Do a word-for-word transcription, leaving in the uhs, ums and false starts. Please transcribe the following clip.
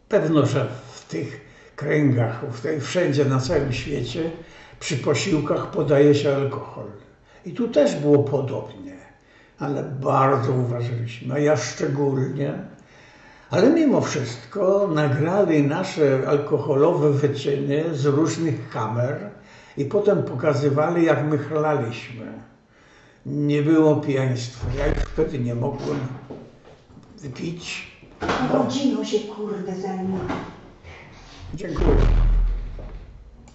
Pewno, że w tych kręgach, w wszędzie na całym świecie przy posiłkach podaje się alkohol. I tu też było podobnie, ale bardzo uważaliśmy, a ja szczególnie. Ale mimo wszystko nagrali nasze alkoholowe wyczyny z różnych kamer i potem pokazywali, jak my chlaliśmy. Nie było pijaństwa. Ja już wtedy nie mogłem wypić. Rodziną się kurde zajmuje. Dziękuję.